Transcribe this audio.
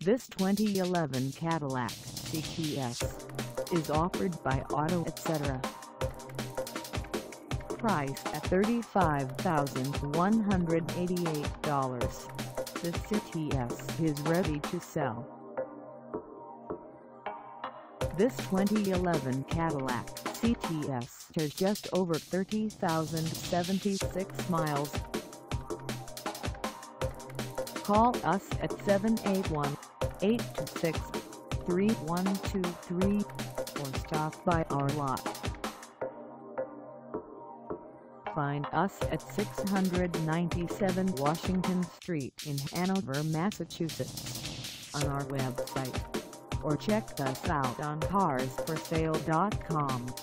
This 2011 Cadillac CTS is offered by Odometer. Price at $35,188. This CTS is ready to sell. This 2011 Cadillac CTS has just over 30,076 miles. Call us at 781-826-3123 or stop by our lot. Find us at 697 Washington Street in Hanover, Massachusetts, on our website, or check us out on carsforsale.com.